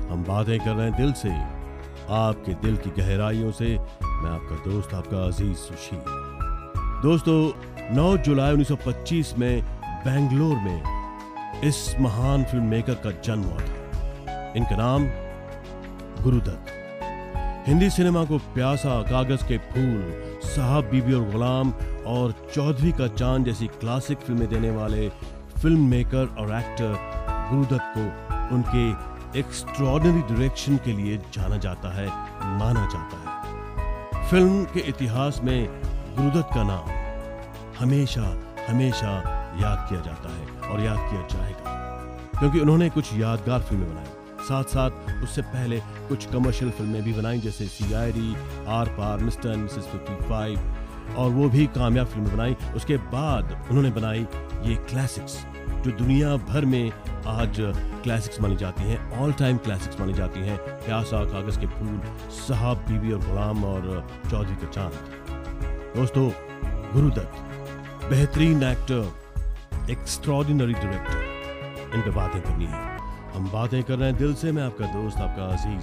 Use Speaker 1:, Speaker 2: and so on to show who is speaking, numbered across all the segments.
Speaker 1: हम बातें कर रहे हैं दिल से, आपके दिल की गहराइयों से। मैं आपका दोस्त, आपका अजीज सुशील। दोस्तों, 9 जुलाई 1925 में बेंगलोर में इस महान फिल्म मेकर का जन्म हुआ था। इनका नाम गुरुदत्त। हिंदी सिनेमा को प्यासा, कागज के फूल, साहब बीबी और गुलाम और चौधरी का चांद जैसी क्लासिक फिल्में देने वाले फिल्म मेकर और एक्टर गुरुदत्त को उनके एक्स्ट्रॉर्डिनरी डायरेक्शन के लिए जाना जाता है, माना जाता है। फिल्म के इतिहास में गुरुदत्त का नाम हमेशा हमेशा याद किया जाता है और याद किया जाएगा, क्योंकि उन्होंने कुछ यादगार फिल्में बनाई। साथ साथ उससे पहले कुछ कमर्शियल फिल्में भी बनाई, जैसे CID, Aar Paar, Mr and Mrs 55, और वो भी कामयाब फिल्में बनाई। उसके बाद उन्होंने बनाई ये क्लासिक्स, जो दुनिया भर में आज क्लासिक्स मानी जाती हैं, ऑल टाइम क्लासिक्स मानी जाती हैं। प्यासा, कागज के फूल, साहब बीबी और गुलाम और चौधरी का चांद। दोस्तों, गुरुदत्त बेहतरीन एक्टर, एक्स्ट्रॉर्डिनरी डायरेक्टर, इन पे बातें करनी है। हम बातें कर रहे हैं दिल से। मैं आपका दोस्त, आपका अजीज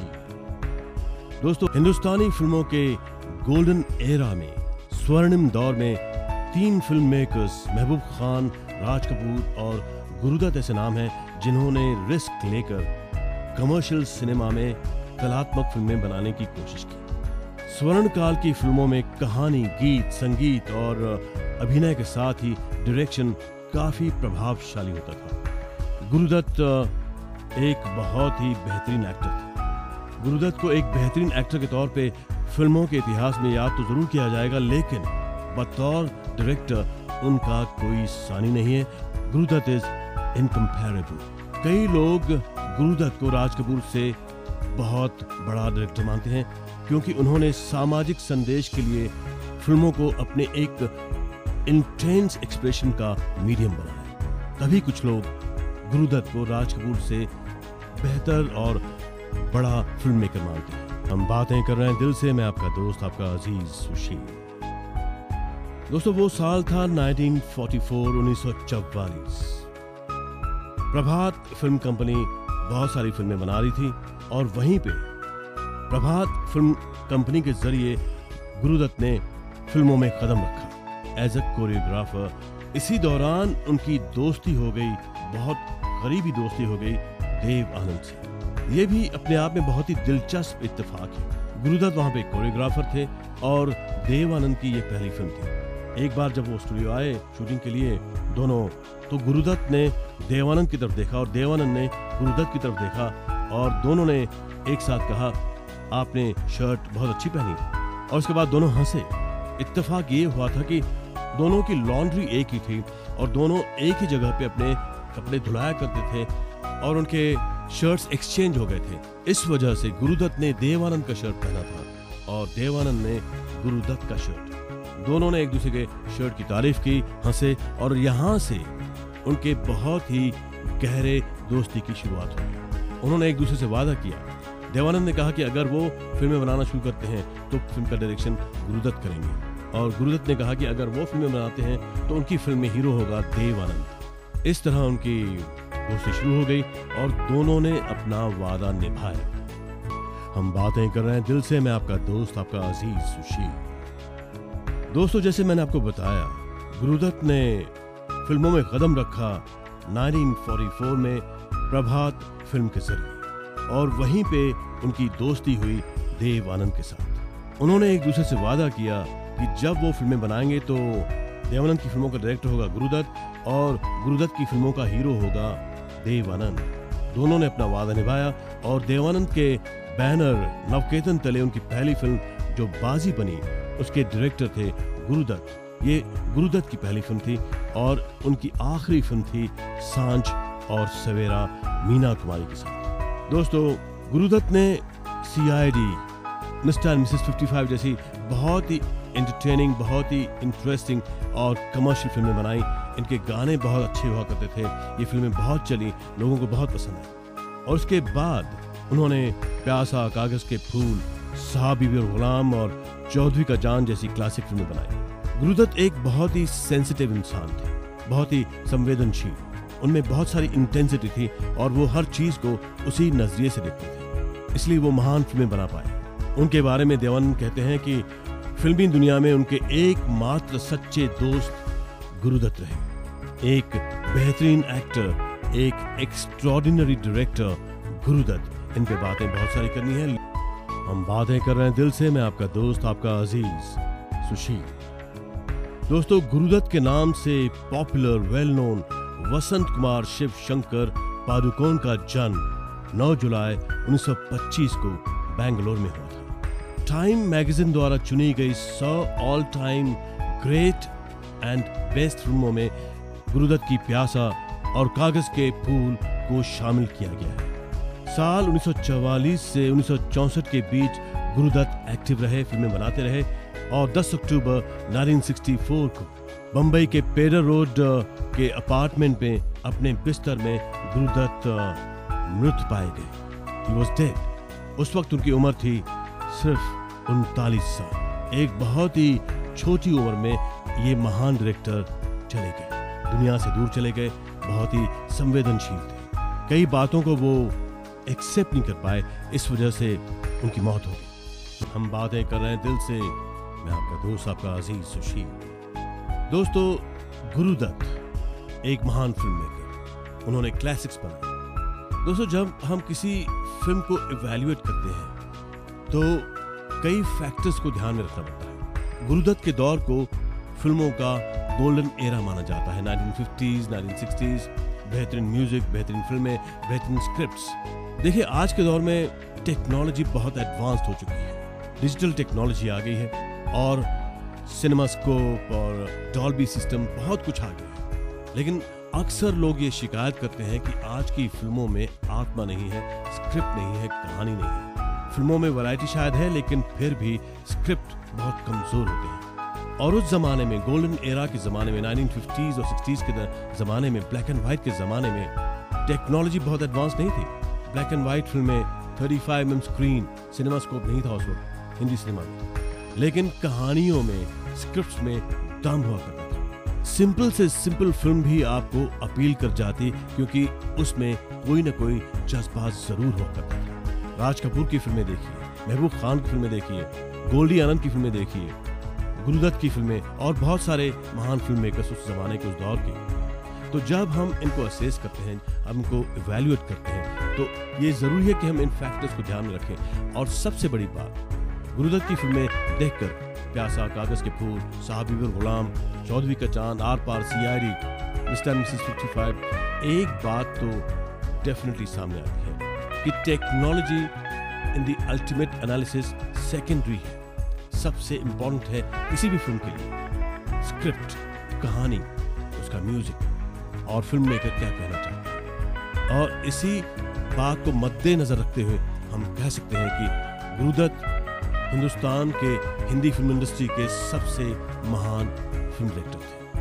Speaker 1: सुशील। दोस्तों, हिंदुस्तानी फिल्मों के गोल्डन एरा में, स्वर्णिम दौर में 3 फिल्म मेकर्स, महबूब खान, राज कपूर और गुरुदत्त ऐसे नाम हैं जिन्होंने रिस्क लेकर कमर्शियल सिनेमा में कलात्मक फिल्में बनाने की कोशिश की। स्वर्ण काल की फिल्मों में कहानी, गीत, संगीत और अभिनय के साथ ही डायरेक्शन काफी प्रभावशाली होता था। गुरुदत्त एक बहुत ही बेहतरीन एक्टर थे। गुरुदत्त को एक बेहतरीन एक्टर के तौर पे फिल्मों के इतिहास में याद तो जरूर किया जाएगा, लेकिन बतौर डायरेक्टर उनका कोई सानी नहीं है। Guru Dutt is incomparable. कई लोग गुरुदत्त को राज कपूर से बहुत बड़ा डायरेक्टर मानते हैं, क्योंकि उन्होंने सामाजिक संदेश के लिए फिल्मों को अपने एक इंटेंस एक्सप्रेशन का मीडियम बनाया। तभी कुछ लोग गुरुदत्त को राज कपूर से बेहतर और बड़ा फिल्म मेकर मानते हैं। हम बातें कर रहे हैं दिल से। मैं आपका दोस्त, आपका अजीज सुशील। दोस्तों, वो साल था 1944। प्रभात फिल्म कंपनी बहुत सारी फिल्में बना रही थी और वहीं पे प्रभात फिल्म कंपनी के जरिए गुरुदत्त ने फिल्मों में कदम रखा एज अ कोरियोग्राफर। इसी दौरान उनकी दोस्ती हो गई, बहुत करीबी दोस्ती हो गई देव आनंद से। ये भी अपने आप में बहुत ही दिलचस्प इत्तेफाक है। गुरुदत्त वहां पे कोरियोग्राफर थे और देव आनंद की ये पहली फिल्म थी। एक बार जब वो स्टूडियो आए शूटिंग के लिए दोनों, तो गुरुदत्त ने देवानंद की तरफ देखा और देवानंद ने गुरुदत्त की तरफ देखा और दोनों ने एक साथ कहा, आपने शर्ट बहुत अच्छी पहनी। और उसके बाद दोनों हंसे। इत्तेफाक ये हुआ था कि दोनों की लॉन्ड्री एक ही थी और दोनों एक ही जगह पे अपने कपड़े धुलाया करते थे और उनके शर्ट्स एक्सचेंज हो गए थे। इस वजह से गुरुदत्त ने देवानंद का शर्ट पहना था और देवानंद ने गुरुदत्त का शर्ट। दोनों ने एक दूसरे के शर्ट की तारीफ की, हंसे और यहाँ से उनके बहुत ही गहरे दोस्ती की शुरुआत हुई। उन्होंने एक दूसरे से वादा किया। देवानंद ने कहा कि अगर वो फिल्में बनाना शुरू करते हैं तो फिल्म का डायरेक्शन गुरुदत्त करेंगे, और गुरुदत्त ने कहा कि अगर वो फिल्में बनाते हैं तो उनकी फिल्म में हीरो होगा देवानंद। इस तरह उनकी दोस्ती शुरू हो गई और दोनों ने अपना वादा निभाया। हम बातें कर रहे हैं दिल से। मैं आपका दोस्त, आपका अजीज सुशील। दोस्तों, जैसे मैंने आपको बताया, गुरुदत्त ने फिल्मों में कदम रखा 1944 में प्रभात फिल्म के जरिए, और वहीं पे उनकी दोस्ती हुई देव आनंद के साथ। उन्होंने एक दूसरे से वादा किया कि जब वो फिल्में बनाएंगे तो देवानंद की फिल्मों का डायरेक्टर होगा गुरुदत्त और गुरुदत्त की फिल्मों का हीरो होगा देवानंद। दोनों ने अपना वादा निभाया और देवानंद के बैनर नवकेतन तले उनकी पहली फिल्म जो बाजी बनी, उसके डायरेक्टर थे गुरुदत्त। ये गुरुदत्त की पहली फिल्म थी और उनकी आखिरी फिल्म थी सांझ और सवेरा मीना कुमारी के साथ। दोस्तों, गुरुदत्त ने CID, मिस्टर एंड मिसेस 55 जैसी बहुत ही एंटरटेनिंग, बहुत ही इंटरेस्टिंग और कमर्शियल फिल्में बनाई। इनके गाने बहुत अच्छे हुआ करते थे। ये फिल्में बहुत चली, लोगों को बहुत पसंद आई। और उसके बाद उन्होंने प्यासा, कागज के फूल, साहब बीबी और गुलाम और चौधरी का चांद जैसी क्लासिक फिल्में बनाई। गुरुदत्त एक बहुत ही सेंसिटिव इंसान थे, बहुत ही संवेदनशील। उनमें बहुत सारी इंटेंसिटी थी और वो हर चीज को उसी नजरिए से देखते थे, इसलिए वो महान फिल्में बना पाए। उनके बारे में देवन कहते हैं कि फिल्मी दुनिया में उनके एकमात्र सच्चे दोस्त गुरुदत्त रहे। एक बेहतरीन एक्टर, एक एक्स्ट्रॉर्डिनरी डायरेक्टर गुरुदत्त। इन पे बातें बहुत सारी करनी है। हम बातें कर रहे हैं दिल से। मैं आपका दोस्त, आपका अजीज सुशील। दोस्तों, गुरुदत्त के नाम से popular well known Vasant Kumar Shiv Shankar Padukone का जन्म 9 जुलाई 1925 को बेंगलोर में हुआ था। टाइम मैगजीन द्वारा चुनी गई 100 all time great and best फिल्मों में गुरुदत्त की प्यासा और कागज के फूल को शामिल किया गया है। साल 1944 से 1964 के बीच गुरुदत्त एक्टिव रहे, फिल्में बनाते रहे और 10 अक्टूबर 1964 को बंबई के पेडर रोड के अपार्टमेंट में अपने बिस्तर में गुरुदत्त मृत पाए गए। He was dead। उस वक्त उनकी उम्र थी सिर्फ 39 साल। एक बहुत ही छोटी उम्र में ये महान डायरेक्टर चले गए, दुनिया से दूर चले गए। बहुत ही संवेदनशील थे, कई बातों को वो एक्सेप्ट नहीं कर पाए, इस वजह से उनकी मौत हो गई। हम बातें कर रहे हैं दिल से। मैं आपका दोस्त, आपका अजीज सुशील। दोस्तों, गुरुदत्त एक महान फिल्म मेकर, उन्होंने क्लासिक्स बनाए। दोस्तों, जब हम किसी फिल्म को इवैल्यूएट करते हैं तो कई फैक्टर्स को ध्यान में रखना पड़ता है। गुरुदत्त के दौर को फिल्मों का गोल्डन एरा माना जाता है। 1950s, 1960s, बेहतरीन म्यूजिक, बेहतरीन फिल्में, बेहतरीन स्क्रिप्ट्स। देखिए, आज के दौर में टेक्नोलॉजी बहुत एडवांस्ड हो चुकी है, डिजिटल टेक्नोलॉजी आ गई है और सिनेमास्कोप और डॉल्बी सिस्टम बहुत कुछ आ गया है। लेकिन अक्सर लोग ये शिकायत करते हैं कि आज की फिल्मों में आत्मा नहीं है, स्क्रिप्ट नहीं है, कहानी नहीं है। फिल्मों में वैरायटी शायद है, लेकिन फिर भी स्क्रिप्ट बहुत कमजोर होते हैं। और उस जमाने में, गोल्डन एरा के जमाने में, 1950s और 60s के जमाने में, ब्लैक एंड व्हाइट के जमाने में टेक्नोलॉजी बहुत एडवांस नहीं थी। ब्लैक एंड व्हाइट फिल्में, 35mm स्क्रीन, सिनेमास्कोप नहीं था उस वक्त हिंदी सिनेमा में, लेकिन कहानियों में, स्क्रिप्ट्स में दम हुआ करता था। सिंपल से सिंपल फिल्म भी आपको अपील कर जाती, क्योंकि उसमें कोई ना कोई जज्बात जरूर हुआ करता था। राज कपूर की फिल्में देखिए, महबूब खान की फिल्में देखिए, गोल्डी आनंद की फिल्में देखिए, गुरुदत्त की फिल्में और बहुत सारे महान फिल्म मेकर्स उस जमाने के, उस दौर के। तो जब हम इनको असेस करते हैं, हम इनको इवैल्यूएट करते हैं, तो ये जरूरी है कि हम इन फैक्टर्स को ध्यान में रखें। और सबसे बड़ी बात, गुरुदत्त की फिल्में देखकर प्यासा, कागज के फूल, साहब बीबी और गुलाम, चौधरी का चांद, Aar Paar, CID, Mr and Mrs 55, एक बात तो डेफिनेटली सामने आती है कि technology in the ultimate analysis secondary है। सबसे इंपॉर्टेंट है किसी भी फिल्म के लिए स्क्रिप्ट, कहानी, उसका म्यूजिक और फिल्म मेकर क्या कहना चाहते हैं। और इसी बात को मद्देनजर रखते हुए हम कह सकते हैं कि गुरुदत्त हिंदुस्तान के हिंदी फिल्म इंडस्ट्री के सबसे महान फिल्म डायरेक्टर थे।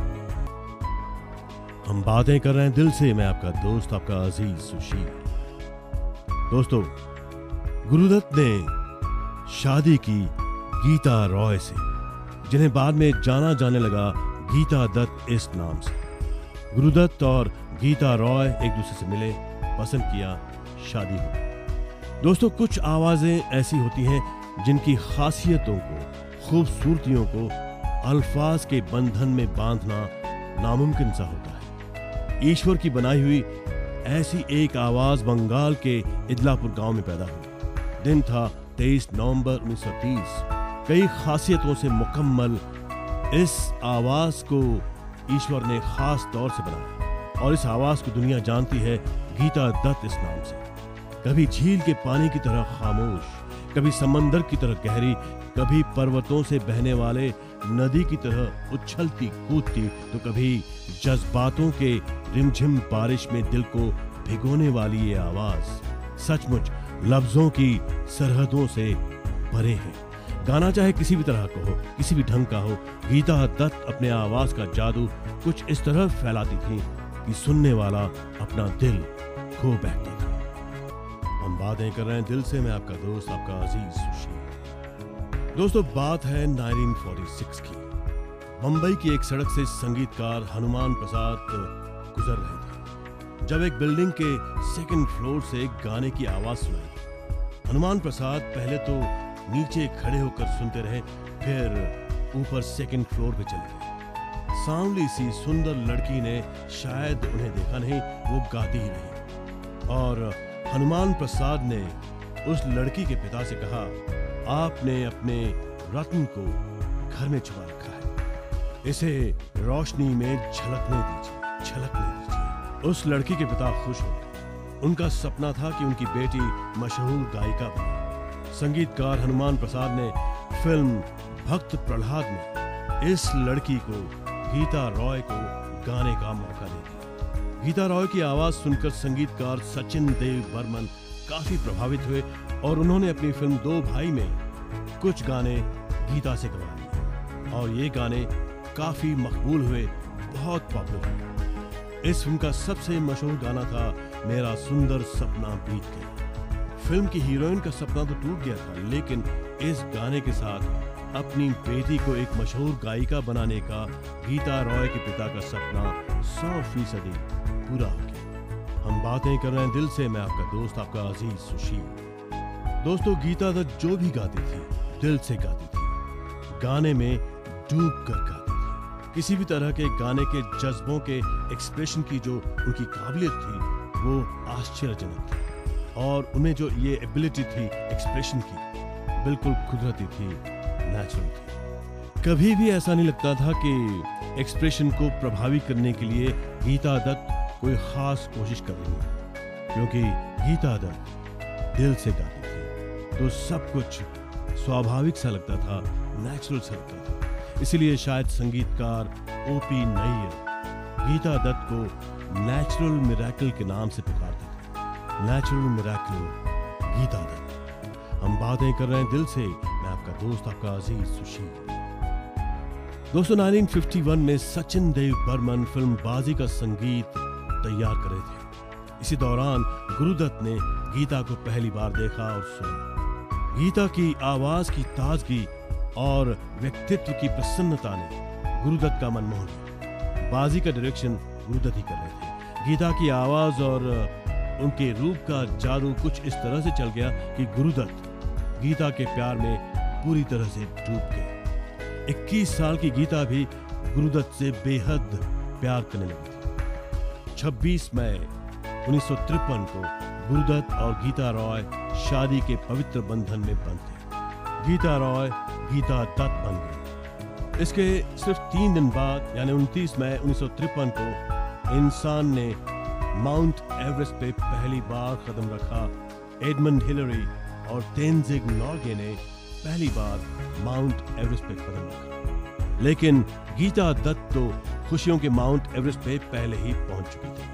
Speaker 1: हम बातें कर रहे हैं दिल से। मैं आपका दोस्त, आपका अजीज सुशील। दोस्तों, गुरुदत्त ने शादी की गीता रॉय से, जिन्हें बाद में जाना जाने लगा गीता दत्त इस नाम से। गुरुदत्त और गीता रॉय एक दूसरे से मिले, पसंद किया, शादी हुई। दोस्तों, कुछ आवाजें ऐसी होती हैं जिनकी खासियतों को, खूबसूरतियों को अल्फाज के बंधन में बांधना नामुमकिन सा होता है। ईश्वर की बनाई हुई ऐसी एक आवाज बंगाल के इदलापुर गांव में पैदा हुई। दिन था 23 नवंबर 1930। कई खासियतों से मुकम्मल इस आवाज को ईश्वर ने खास तौर से बनाया और इस आवाज को दुनिया जानती है गीता दत्त इस नाम से। कभी झील के पानी की तरह खामोश, कभी समंदर की तरह गहरी, कभी पर्वतों से बहने वाले नदी की तरह उछलती कूदती, तो कभी जज्बातों के रिमझिम बारिश में दिल को भिगोने वाली ये आवाज सचमुच लफ्जों की सरहदों से परे है। गाना चाहे किसी भी तरह का हो, किसी भी ढंग का हो, गीता दत्त अपने आवाज का जादू कुछ इस तरह फैलाती थी कि सुनने वाला अपना दिल खो बैठता था। हम बातें कर रहे हैं दिल से। मैं आपका दोस्त, आपका अजीज सुशील। दोस्तों, बात है 1946 की। मुंबई की एक सड़क से संगीतकार हनुमान प्रसाद गुजर रहे थे। जब एक बिल्डिंग के सेकंड फ्लोर से एक गाने की आवाज सुनाई। हनुमान प्रसाद पहले तो नीचे खड़े होकर सुनते रहे, फिर ऊपर सेकंड फ्लोर पे चले गए। सांवली सी सुंदर लड़की ने शायद उन्हें देखा नहीं, वो गाती ही रही। और हनुमान प्रसाद ने उस लड़की के पिता से कहा, आपने अपने रत्न को घर में छुपा रखा है, इसे रोशनी में झलकने दीजिए। उस लड़की के पिता खुश हो गए। उनका सपना था कि उनकी बेटी मशहूर गायिका बने। संगीतकार हनुमान प्रसाद ने फिल्म भक्त प्रहलाद में इस लड़की को गीता रॉय को गाने का मौका दे दिया। गीता रॉय की आवाज सुनकर संगीतकार सचिन देव बर्मन काफी प्रभावित हुए और उन्होंने अपनी फिल्म दो भाई में कुछ गाने गीता से गवा लिए और ये गाने काफी मकबूल हुए, बहुत पॉपुलर हुए। इस फिल्म का सबसे मशहूर गाना था मेरा सुंदर सपना बीत गया। फिल्म की हीरोइन का सपना तो टूट गया था, लेकिन इस गाने के साथ अपनी बेटी को एक मशहूर गायिका बनाने का गीता रॉय के पिता का सपना 100% पूरा हो गया। हम बातें कर रहे हैं दिल से, मैं आपका दोस्त, आपका अजीज सुशील। दोस्तों, गीता दत्त जो भी गाती थी दिल से गाती थी, गाने में डूब कर गाती थी। किसी भी तरह के गाने के जज्बों के एक्सप्रेशन की जो उनकी काबिलियत थी वो आश्चर्यजनक थी और उनमें जो ये एबिलिटी थी एक्सप्रेशन की, बिल्कुल कुदरती थी, नेचुरल थी। कभी भी ऐसा नहीं लगता था कि एक्सप्रेशन को प्रभावी करने के लिए गीता दत्त कोई खास कोशिश कर रही है, क्योंकि गीता दत्त दिल से गाती थी तो सब कुछ स्वाभाविक सा लगता था, नेचुरल सा लगता था। इसीलिए शायद संगीतकार ओपी नैयर गीता दत्त को नेचुरल मिरेकल के नाम से पुकारते थे। Natural miracle Geeta Dutt. हम बातें कर रहे हैं दिल से, मैं आपका दोस्त, आपका अजीज सुशील। दोस्तों, 1951 में सचिन देव बर्मन फिल्म बाजी का संगीत तैयार कर रहे थे। इसी दौरान गुरुदत्त ने गीता को पहली बार देखा और सुना। गीता की आवाज की ताजगी और व्यक्तित्व की प्रसन्नता ने गुरुदत्त का मन मोह लिया। बाजी का डायरेक्शन गुरुदत्त ही कर रहे थे। गीता की आवाज और उनके रूप का जादू कुछ इस तरह से चल गया कि गुरुदत्त गीता के प्यार में पूरी तरह से डूब गए। 21 साल की गीता भी गुरुदत्त से बेहद प्यार करने लगी थी। 26 मई 1953 को गुरुदत्त और गीता रॉय शादी के पवित्र बंधन में बंधे। गीता रॉय गीता दत्त बन गई। इसके सिर्फ 3 दिन बाद यानी 29 मई 1953 को इंसान ने माउंट एवरेस्ट पे पहली बार कदम रखा। एडमंड हिलरी और तेनजिंग नॉर्गे ने पहली बार माउंट एवरेस्ट पे कदम रखा, लेकिन गीता दत्त तो खुशियों के माउंट एवरेस्ट पे पहले ही पहुंच चुकी थी।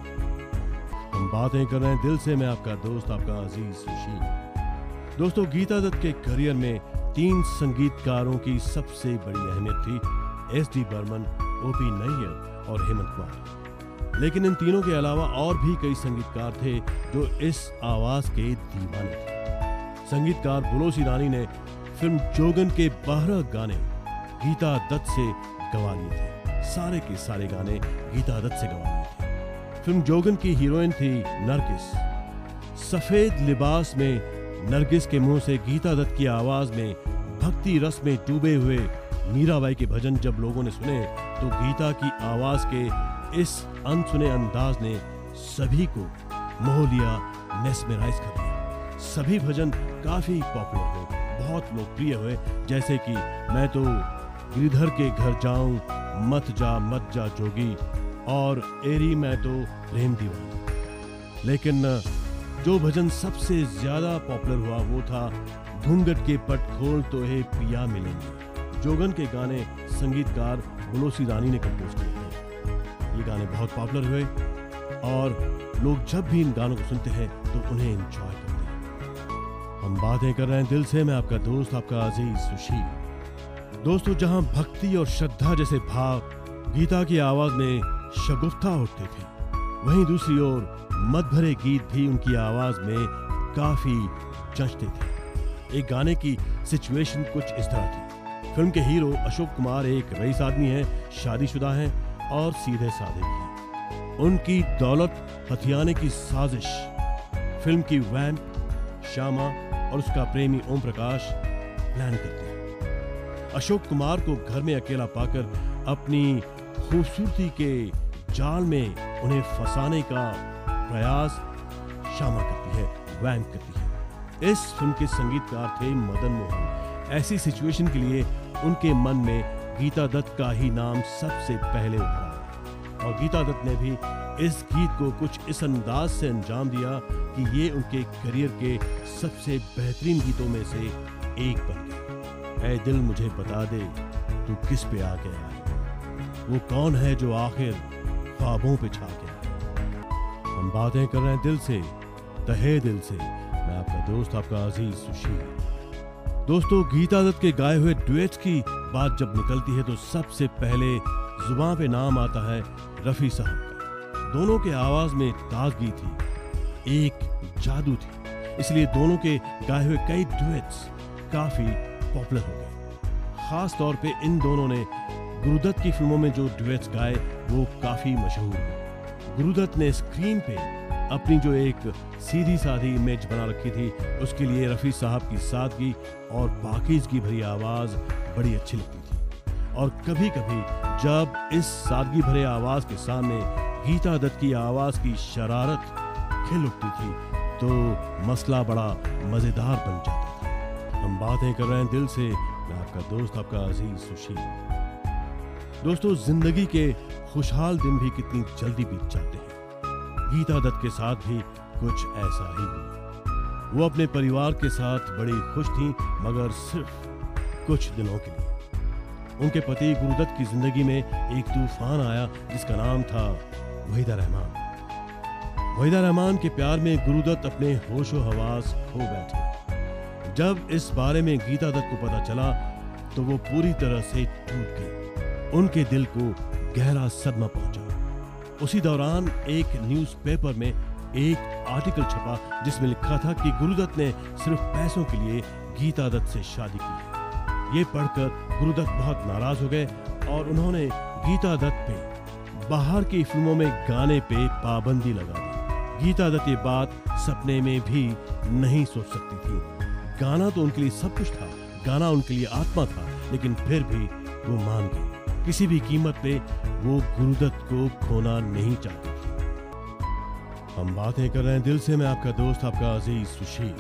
Speaker 1: हम बातें कर रहे हैं दिल से, मैं आपका दोस्त, आपका अजीज सुशील। दोस्तों, गीता दत्त के करियर में 3 संगीतकारों की सबसे बड़ी अहमियत थी, एस.डी. बर्मन, ओपी नैयर और हेमंत कुमार। लेकिन इन तीनों के अलावा और भी कई संगीतकार थे जो इस आवाज के दीवाने थे। संगीतकार बुलोसी रानी ने फिल्म जोगन के 12 गाने गीता दत्त से गवा लिए थे। सारे के सारे गाने गीता दत्त से गवा लिए थे। फिल्म जोगन की हीरोइन थी नरगिस। सफेद लिबास में नरगिस के मुंह से गीता दत्त की आवाज में भक्ति रस में डूबे हुए मीराबाई के भजन जब लोगों ने सुने तो गीता की आवाज के इस अनसुने अंदाज ने सभी को मोह लिया, mesmerized कर दिया। सभी भजन काफी पॉपुलर हुए, बहुत लोकप्रिय हुए, जैसे कि मैं तो गिरधर के घर जाऊं, मत जा जोगी और एरी मैं तो प्रेम दीवाना। लेकिन जो भजन सबसे ज्यादा पॉपुलर हुआ वो था घूंघट के पट खोल तो हे पिया मिलेंगे। जोगन के गाने संगीतकार बुलोसी रानी ने कंपोज किए थे। ये गाने बहुत पॉपुलर हुए और लोग जब भी इन गानों को सुनते हैं तो उन्हें एंजॉय करते हैं। हम बातें कर रहे हैं दिल से, मैं आपका दोस्त, आपका अजीज सुशील। दोस्तों, जहां भक्ति और श्रद्धा जैसे भाव गीता की आवाज में शगुफ्ता उठते थे, वहीं दूसरी ओर मत भरे गीत भी उनकी आवाज में काफी जचते थे। एक गाने की सिचुएशन कुछ इस तरह थी। फिल्म के हीरो अशोक कुमार एक रईस आदमी हैं, शादीशुदा हैं और सीधे साधे भी हैं। उनकी दौलत हथियाने की साजिश फिल्म की वैम्प श्यामा और उसका प्रेमी ओम प्रकाश प्लान करते हैं। अशोक कुमार को घर में अकेला पाकर अपनी खूबसूरती के जाल में उन्हें फंसाने का प्रयास श्यामा करती है, वैम्प करती है। इस फिल्म के संगीतकार थे मदन मोहन। ऐसी सिचुएशन के लिए उनके मन में गीता दत्त का ही नाम सबसे पहले उभरा और गीता दत्त ने भी इस गीत को कुछ इस अंदाज से अंजाम दिया कि ये उनके करियर के सबसे बेहतरीन गीतों में से एक बन गया। ऐ दिल मुझे बता दे तू किस पे आ गया है, वो कौन है जो आखिर ख्वाबों पे छा गया है। हम बातें कर रहे हैं दिल से, तहे दिल से। मैं आपका दोस्त, आपका अजीज सुशील। दोस्तों, गीता दत्त के गाए हुए डुएट्स की बात जब निकलती है तो सबसे पहले जुबान पे नाम आता है रफी साहब का। दोनों के आवाज में ताजगी थी, एक जादू थी, इसलिए दोनों के गाए हुए कई डुएट्स काफी पॉपुलर हो गए। खास तौर पे इन दोनों ने गुरुदत्त की फिल्मों में जो डुएट्स गाए वो काफी मशहूर हुए। गुरुदत्त ने स्क्रीन पे अपनी जो एक सीधी साधी इमेज बना रखी थी, उसके लिए रफी साहब की सादगी और पाकीज़गी भरी आवाज बड़ी अच्छी लगती थी। और कभी कभी जब इस सादगी भरे आवाज के सामने गीता दत्त की आवाज की शरारत खिल उठती थी तो मसला बड़ा मजेदार बन जाता था। हम बातें कर रहे हैं दिल से। मैं आपका दोस्त, आपका अजीज सुशील। दोस्तों, जिंदगी के खुशहाल दिन भी कितनी जल्दी बीत जाते हैं। गीता दत्त के साथ भी कुछ ऐसा ही हुआ। वो अपने परिवार के साथ बड़ी खुश थीं, मगर सिर्फ कुछ दिनों के लिए। उनके पति गुरुदत्त की जिंदगी में एक तूफान आया जिसका नाम था वहीदा रहमान। वहीदा रहमान के प्यार में गुरुदत्त अपने होशो हवास खो बैठे। जब इस बारे में गीता दत्त को पता चला तो वो पूरी तरह से टूट गई। उनके दिल को गहरा सदमा पहुंचा। उसी दौरान एक न्यूज़पेपर में एक आर्टिकल छपा जिसमें लिखा था कि गुरुदत्त ने सिर्फ पैसों के लिए गीता दत्त से शादी की है। ये पढ़कर गुरुदत्त बहुत नाराज हो गए और उन्होंने गीता दत्त पे बाहर की फिल्मों में गाने पे पाबंदी लगा दी। गीता दत्त ये बात सपने में भी नहीं सोच सकती थी। गाना तो उनके लिए सब कुछ था, गाना उनके लिए आत्मा था, लेकिन फिर भी वो मान गई। किसी भी कीमत पे वो गुरुदत्त को खोना नहीं चाहती थी। हम बातें कर रहे हैं दिल से। मैं आपका दोस्त, आपका अजीज सुशील।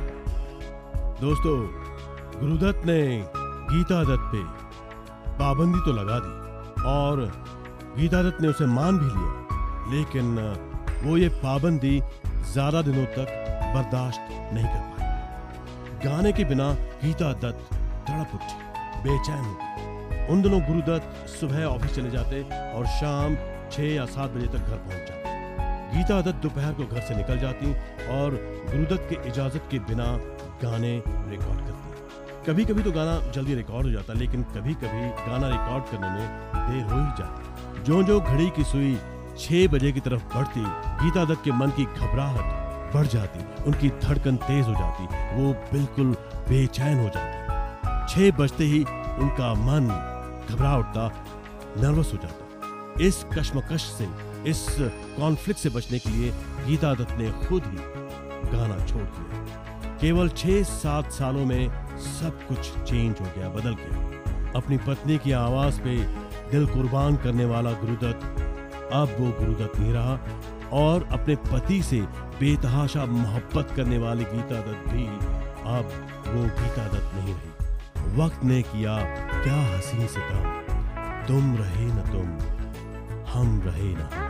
Speaker 1: दोस्तों, गुरुदत्त ने गीता दत्त पे पाबंदी तो लगा दी और गीता दत्त ने उसे मान भी लिया, लेकिन वो ये पाबंदी ज्यादा दिनों तक बर्दाश्त नहीं कर पाई। गाने के बिना गीता दत्त तड़प उठी, बेचैन हो गई। उन दिनों गुरुदत्त सुबह ऑफिस चले जाते और शाम 6 या 7 बजे तक घर पहुंच जाते। गीता दत्त दोपहर को घर से निकल जाती और गुरुदत्त के इजाजत के बिना गाने रिकॉर्ड करती। कभी कभी तो गाना जल्दी रिकॉर्ड हो जाता, लेकिन कभी कभी गाना रिकॉर्ड करने में देर हो ही जाती। जो जो घड़ी की सुई 6 बजे की तरफ बढ़ती, गीता दत्त के मन की घबराहट बढ़ जाती, उनकी धड़कन तेज हो जाती, वो बिल्कुल बेचैन हो जाती। 6 बजते ही उनका मन घबरा उठता, नर्वस हो जाता। इस कश्मकश से, इस कॉन्फ्लिक्ट से बचने के लिए गीता दत्त ने खुद ही गाना छोड़ दिया। केवल 6-7 सालों में सब कुछ चेंज हो गया, बदल गया। अपनी पत्नी की आवाज पे दिल कुर्बान करने वाला गुरुदत्त अब वो गुरुदत्त नहीं रहा और अपने पति से बेतहाशा मोहब्बत करने वाली गीता दत्त भी अब वो गीता दत्त नहीं रही। वक्त ने किया क्या हसीन सितम, तुम रहे न तुम, हम रहे न हम।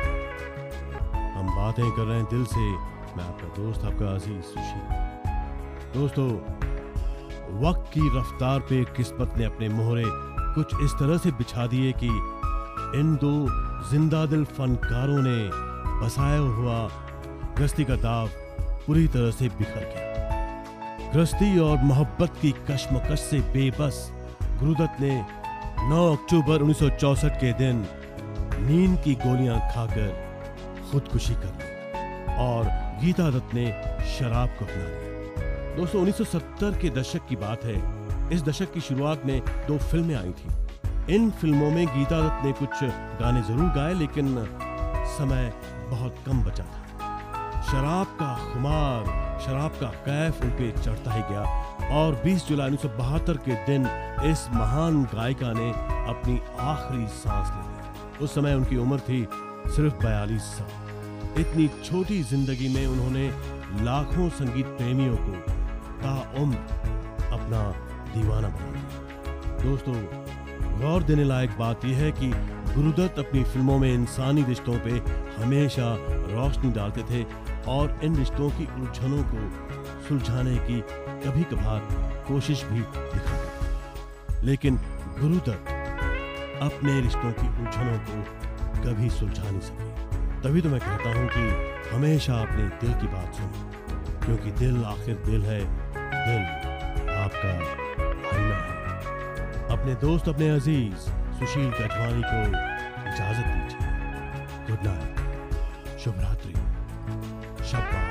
Speaker 1: हम बातें कर रहे हैं दिल से। मैं आपका दोस्त, आपका अजीज सुशील। दोस्तों, वक्त की रफ्तार पे किस्मत ने अपने मोहरे कुछ इस तरह से बिछा दिए कि इन दो जिंदा दिल फनकारों ने बसाया हुआ गृहस्थी का दाव पूरी तरह से बिखर गया। गृहस्थी और मोहब्बत की कश्मकश से बेबस गुरुदत्त ने 9 अक्टूबर 1964 के दिन नींद की गोलियां खाकर खुदकुशी कर ली और गीता दत्त ने शराब को अपना लिया। दोस्तों, 1970 के दशक की बात है। इस दशक की शुरुआत में 2 फिल्में आई थी। इन फिल्मों में गीता दत्त ने कुछ गाने जरूर गाए, लेकिन समय बहुत कम बचा था। शराब का खुमार, शराब का कैफ उन पे चढ़ता ही गया और 20 जुलाई 1972 के दिन इस महान गायिका ने अपनी आखिरी सांस ले ली। उस समय उनकी उम्र थी सिर्फ 42 साल। इतनी छोटी जिंदगी में उन्होंने लाखों संगीत प्रेमियों को ताउम्र अपना दीवाना बना दिया। दोस्तों, गौर देने लायक बात यह है कि गुरुदत्त अपनी फिल्मों में इंसानी रिश्तों पे हमेशा रोशनी डालते थे और इन रिश्तों की उलझनों को सुलझाने की कभी कभार कोशिश भी दिखाते थे। लेकिन गुरुदत्त अपने रिश्तों की उलझनों को कभी सुलझा नहीं सके। तभी तो मैं कहता हूं कि हमेशा अपने दिल की बात सुनो, क्योंकि दिल आखिर दिल है, दिल आपका आईना है। अपने दोस्त, अपने अजीज सुशील गजवानी को इजाजत दीजिए। गुड नाइट, शुभ रात्रि, शब्बा।